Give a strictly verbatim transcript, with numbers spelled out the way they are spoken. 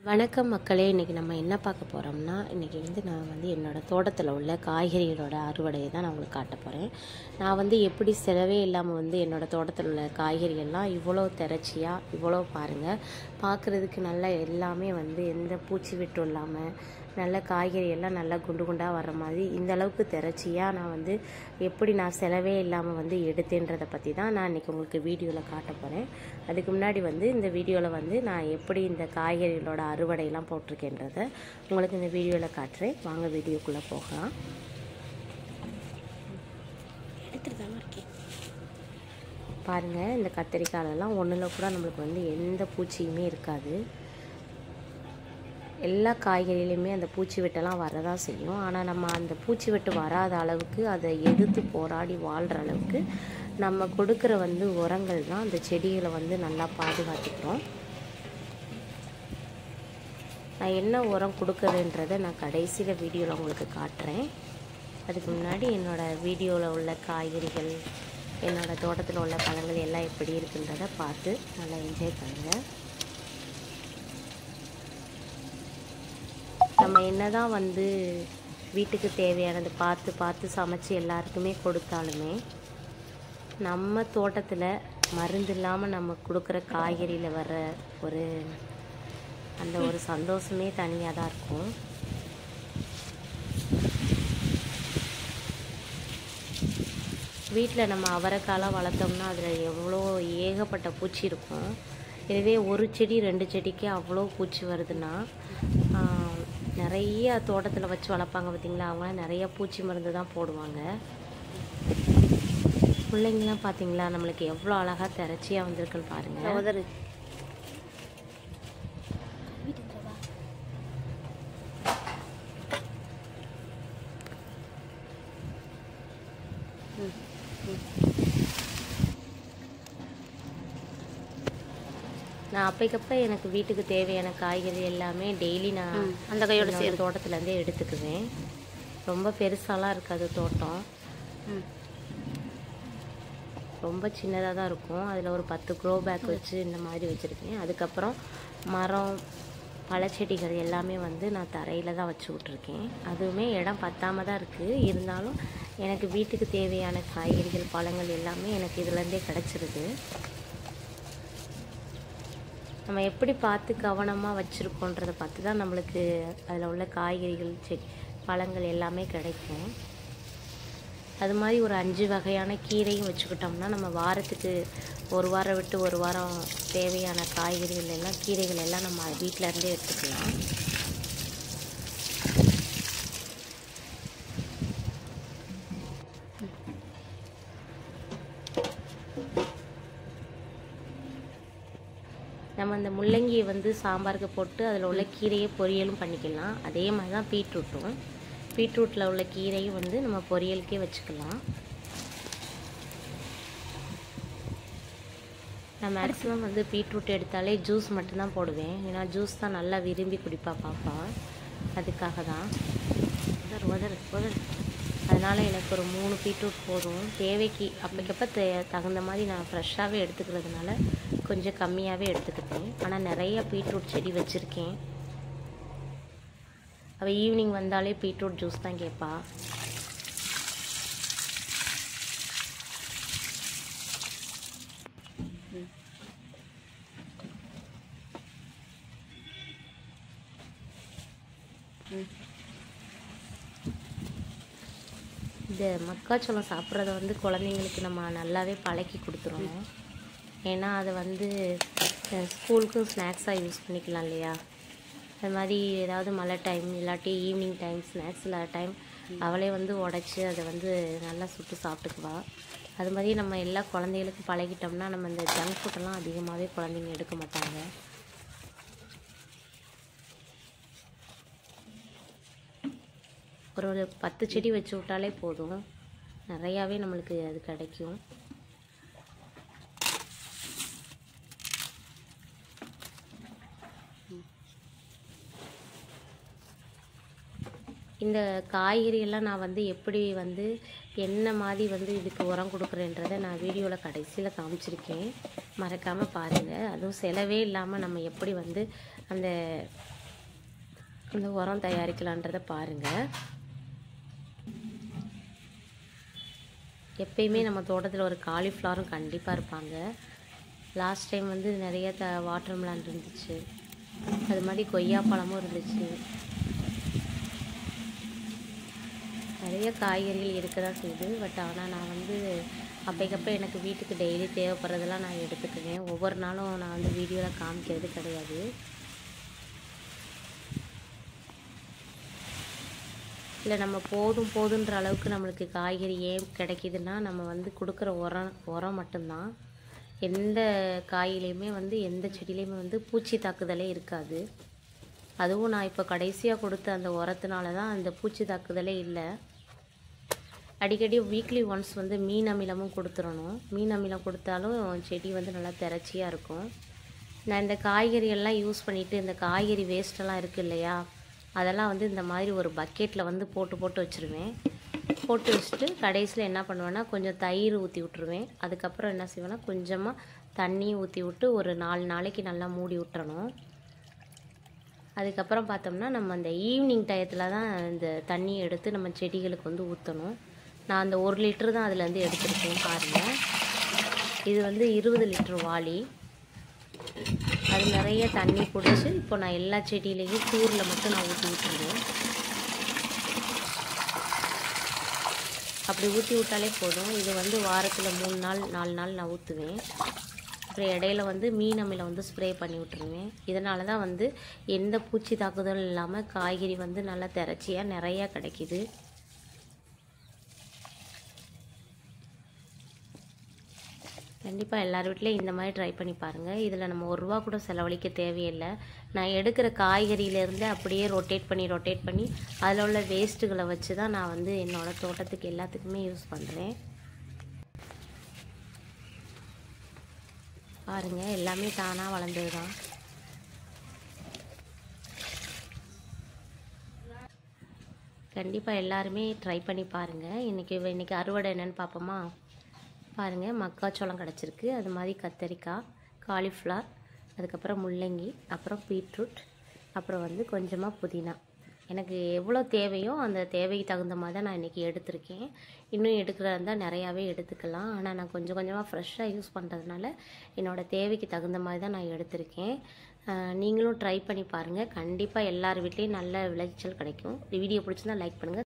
வணக்கம் மக்களே. இன்றைக்கி நம்ம என்ன பார்க்க போகிறோம்னா, இன்றைக்கி வந்து நான் வந்து என்னோடய தோட்டத்தில் உள்ள காய்கறிகளோட அறுவடையை தான் நான் உங்களுக்கு காட்ட போகிறேன். நான் வந்து எப்படி செலவே இல்லாமல் வந்து என்னோடய தோட்டத்தில் உள்ள காய்கறிகள்லாம் இவ்வளோ திரட்சியாக இவ்வளோ பாருங்கள், பார்க்குறதுக்கு நல்லா எல்லாமே வந்து எந்த பூச்சி வெட்டும் இல்லாமல் நல்ல காய்கறி எல்லாம் நல்லா குண்டு குண்டாக வர்ற மாதிரி இந்த அளவுக்கு திரட்சியாக நான் வந்து எப்படி நான் செலவே இல்லாமல் வந்து எடுத்தேன்றதை பற்றி தான் நான் இன்றைக்கி உங்களுக்கு வீடியோவில் காட்ட போகிறேன். அதுக்கு முன்னாடி வந்து இந்த வீடியோவில் வந்து நான் எப்படி இந்த காய்கறிகளோட அறுவடையெல்லாம் போட்டிருக்கேன்றதை உங்களுக்கு இந்த வீடியோவில் காட்டுறேன். வாங்க வீடியோக்குள்ளே போகலாம். எடுத்துட்டு தானே இருக்கேன் பாருங்கள். இந்த கத்திரிக்காயெல்லாம் ஒன்றில் கூட நம்மளுக்கு வந்து எந்த பூச்சியுமே இருக்காது. எல்லா காய்கறியிலையுமே அந்த பூச்சி வெட்டெல்லாம் வரதான் செய்யும். ஆனால் நம்ம அந்த பூச்சி வெட்டு வராத அளவுக்கு அதை எதிர்த்து போராடி வாழ்கிற அளவுக்கு நம்ம கொடுக்குற வந்து உரங்கள் தான் அந்த செடிகளை வந்து நல்லா பாதுகாத்துக்கிறோம். நான் என்ன உரம் கொடுக்குறேன்றதை நான் கடைசியில் வீடியோவில் உங்களுக்கு காட்டுறேன். அதுக்கு முன்னாடி என்னோடய வீடியோவில் உள்ள காய்கறிகள், என்னோடய தோட்டத்தில் உள்ள பழங்கள் எல்லாம் எப்படி இருக்குன்றதை பார்த்து நல்லா என்ஜாய் பண்ணுங்கள். நம்ம என்ன தான் வந்து வீட்டுக்கு தேவையானது பார்த்து பார்த்து சமைச்சு எல்லாருக்குமே கொடுத்தாலுமே நம்ம தோட்டத்தில் மருந்து இல்லாமல் நம்ம கொடுக்குற காய்கறியில் வர்ற ஒரு அந்த ஒரு சந்தோஷமே தனியாக தான் இருக்கும். வீட்டில் நம்ம அவரைக்காலாம் வளர்த்தோம்னா அதில் எவ்வளோ ஏகப்பட்ட பூச்சி இருக்கும். இதுவே ஒரு செடி ரெண்டு செடிக்கே அவ்வளோ பூச்சி வருதுன்னா, நிறைய தோட்டத்தில் வச்சு வளர்ப்பாங்க பார்த்திங்களா, அவங்களாம் நிறைய பூச்சி மருந்து தான் போடுவாங்க. பிள்ளைங்களாம் பார்த்திங்களா நம்மளுக்கு எவ்வளோ அழகாக திரட்சியாக வந்திருக்குன்னு பாருங்கள். நான் அப்பைக்கப்போ எனக்கு வீட்டுக்கு தேவையான காய்கறி எல்லாமே டெய்லி நான் அந்த கையோட சேர்த்து தோட்டத்துலேருந்தே எடுத்துக்குவேன். ரொம்ப பெருசாலாம் இருக்காது தோட்டம், ரொம்ப சின்னதாக தான் இருக்கும். அதில் ஒரு பத்து க்ரோ பேக் வச்சு இந்த மாதிரி வச்சுருக்கேன். அதுக்கப்புறம் மரம் பழச்செடிகள் எல்லாமே வந்து நான் தரையில் தான் வச்சு விட்ருக்கேன். அதுவுமே இடம் பத்தாமல் தான் இருக்குது. இருந்தாலும் எனக்கு வீட்டுக்கு தேவையான காய்கறிகள் பழங்கள் எல்லாமே எனக்கு இதுலேருந்தே கிடச்சிருது. நம்ம எப்படி பார்த்து கவனமாக வச்சுருக்கோன்றதை பார்த்து தான் நம்மளுக்கு அதில் உள்ள காய்கறிகள் செடி பழங்கள் எல்லாமே கிடைக்கும். அது மாதிரி ஒரு அஞ்சு வகையான கீரையும் வச்சுக்கிட்டோம்னா நம்ம வாரத்துக்கு ஒரு வாரம் விட்டு ஒரு வாரம் தேவையான காய்கறிகள் எல்லாம் கீரைகள் எல்லாம் நம்ம வீட்டில் இருந்தே எடுத்துக்கலாம். நம்ம அந்த முள்ளங்கியை வந்து சாம்பாருக்கு போட்டு அதில் உள்ள கீரையை பொரியலும் பண்ணிக்கலாம். அதே மாதிரி தான் பீட்ரூட்டும், பீட்ரூட்டில் உள்ள கீரையும் வந்து நம்ம பொரியலுக்கே வச்சுக்கலாம். நான் மேக்ஸிமம் வந்து பீட்ரூட் எடுத்தாலே ஜூஸ் மட்டும்தான் போடுவேன். ஏன்னா ஜூஸ் தான் நல்லா விரும்பி குடிப்பா பாப்பா, அதுக்காக தான். உதறு உதறு அதனால் எனக்கு ஒரு மூணு பீட்ரூட் போதும். தேவைக்கு அப்பக்கப்போ தே தகுந்த மாதிரி நான் ஃப்ரெஷ்ஷாகவே எடுத்துக்கிறதுனால கொஞ்சம் கம்மியாகவே எடுத்துக்கிட்டேன். ஆனால் நிறைய பீட்ரூட் செடி வச்சுருக்கேன். அவள் ஈவினிங் வந்தாலே பீட்ரூட் ஜூஸ் தான் கேட்பா. இந்த மக்காச்சோளம் சாப்பிட்றத வந்து குழந்தைங்களுக்கு நம்ம நல்லாவே பழக்கி கொடுத்துருவோம். ஏன்னா அதை வந்து ஸ்கூலுக்கும் ஸ்நாக்ஸாக யூஸ் பண்ணிக்கலாம் இல்லையா. அது மாதிரி ஏதாவது மழை டைம் இல்லாட்டி ஈவினிங் டைம் ஸ்நாக்ஸ் இல்லாத டைம் அவளே வந்து உடச்சி அதை வந்து நல்லா சுட்டு சாப்பிட்டுக்குவா. அது மாதிரி நம்ம எல்லா குழந்தைகளுக்கும் பழகிட்டோம்னா நம்ம இந்த ஜங்க் ஃபுட்டெல்லாம் அதிகமாகவே குழந்தைங்க எடுக்க மாட்டாங்க. ஒரு ஒரு பத்து செடி வச்சு விட்டாலே போதும், நிறையாவே நம்மளுக்கு அது கிடைக்கும். இந்த காய்கறியெல்லாம் நான் வந்து எப்படி வந்து என்ன மாதிரி வந்து இதுக்கு உரம் கொடுக்குறேன்றதை நான் வீடியோவில் கடைசியில் காமிச்சிருக்கேன். மறக்காமல் பாருங்கள். அதுவும் செலவே இல்லாமல் நம்ம எப்படி வந்து அந்த இந்த உரம் தயாரிக்கலான்றதை பாருங்கள். எப்பயுமே நம்ம தோட்டத்தில் ஒரு காலிஃப்ளவரும் கண்டிப்பாக இருப்பாங்க. லாஸ்ட் டைம் வந்து நிறைய த வாட்டர் மெலன் இருந்துச்சு, அது மாதிரி கொய்யாப்பழமும் இருந்துச்சு. நிறைய காய்கறிகள் இருக்க தான் செய்யுது. பட் ஆனால் நான் வந்து அப்பைக்கப்போ எனக்கு வீட்டுக்கு டெய்லி தேவைப்படுறதெல்லாம் நான் எடுத்துக்குவேன். ஒவ்வொரு நாளும் நான் வந்து வீடியோவில் காமிக்கிறது கிடையாது. இல்லை நம்ம போதும் போதுன்ற அளவுக்கு நம்மளுக்கு காய்கறி ஏன் கிடைக்கிதுன்னா நம்ம வந்து கொடுக்குற உரம் உரம் மட்டும்தான். எந்த காயிலையுமே வந்து எந்த செடியிலையுமே வந்து பூச்சி தாக்குதலே இருக்காது. அதுவும் நான் இப்போ கடைசியாக கொடுத்த அந்த உரத்தினால தான் அந்த பூச்சி தாக்குதலே இல்லை. அடிக்கடி வீக்லி ஒன்ஸ் வந்து மீன் அமிலமும் கொடுத்துடணும். மீன் அமிலம் கொடுத்தாலும் செடி வந்து நல்லா திரச்சியாக இருக்கும். நான் இந்த காய்கறியெல்லாம் யூஸ் பண்ணிவிட்டு இந்த காய்கறி வேஸ்ட்டெல்லாம் இருக்குது இல்லையா, அதெல்லாம் வந்து இந்த மாதிரி ஒரு பக்கெட்டில் வந்து போட்டு போட்டு வச்சுருவேன். போட்டு வச்சுட்டு கடைசியில் என்ன பண்ணுவேன்னா கொஞ்சம் தயிர் ஊற்றி விட்ருவேன். அதுக்கப்புறம் என்ன செய்வேன்னா கொஞ்சமாக தண்ணியும் ஊற்றி விட்டு ஒரு நாலு நாளைக்கு நல்லா மூடி விட்டுறணும். அதுக்கப்புறம் பார்த்தோம்னா நம்ம அந்த ஈவினிங் டயத்தில் தான் இந்த தண்ணியை எடுத்து நம்ம செடிகளுக்கு வந்து ஊற்றணும். நான் அந்த ஒரு லிட்டரு தான் அதுலேருந்து எடுத்துருக்கேன் பாருங்கள். இது வந்து இருபது லிட்டர் வாளி. அது நிறைய தண்ணி பிடிச்சி இப்போ நான் எல்லா செடியிலையும் தூரில் மட்டும் நான் ஊற்றி விட்டுருவேன். அப்படி ஊற்றி விட்டாலே போதும். இது வந்து வாரத்தில் மூணு நாள் நாலு நாள் நான் ஊற்றுவேன். அப்புறம் இடையில வந்து மீன் அமிலம் வந்து ஸ்ப்ரே பண்ணி விட்டுருவேன். இதனால தான் வந்து எந்த பூச்சி தாக்குதலும் இல்லாமல் காய்கறி வந்து நல்லா திரச்சியாக நிறையா கிடைக்கிது. கண்டிப்பாக எல்லார் வீட்லேயும் இந்த மாதிரி ட்ரை பண்ணி பாருங்கள். இதில் நம்ம ஒரு ரூபா கூட செலவழிக்க தேவையில்லை. நான் எடுக்கிற காய்கறியிலேருந்து அப்படியே ரொட்டேட் பண்ணி ரொட்டேட் பண்ணி அதில் உள்ள வேஸ்ட்டுகளை வச்சு தான் நான் வந்து என்னோடய தோட்டத்துக்கு எல்லாத்துக்குமே யூஸ் பண்ணுறேன். பாருங்கள், எல்லாமே தானாக வளர்ந்தது தான். கண்டிப்பாக எல்லாருமே ட்ரை பண்ணி பாருங்கள். இன்றைக்கி இன்றைக்கி அறுவடை என்னென்னு பார்ப்போமா? பாருங்கள், மக்காச்சோளம் கிடச்சிருக்கு, அது மாதிரி கத்தரிக்காய், காலிஃப்ளவர், அதுக்கப்புறம் முள்ளங்கி, அப்புறம் பீட்ரூட், அப்புறம் வந்து கொஞ்சமாக புதினா. எனக்கு எவ்வளோ தேவையோ அந்த தேவைக்கு தகுந்த மாதிரி தான் நான் இன்றைக்கி எடுத்திருக்கேன். இன்னும் எடுக்கிறதா இருந்தால் நிறையாவே எடுத்துக்கலாம். ஆனால் நான் கொஞ்சம் கொஞ்சமாக ஃப்ரெஷ்ஷாக யூஸ் பண்ணுறதுனால என்னோடய தேவைக்கு தகுந்த மாதிரி தான் நான் எடுத்திருக்கேன். நீங்களும் ட்ரை பண்ணி பாருங்கள். கண்டிப்பாக எல்லார் வீட்லேயும் நல்ல விளைச்சல் கிடைக்கும். வீடியோ பிடிச்சிருந்தா லைக் பண்ணுங்கள்.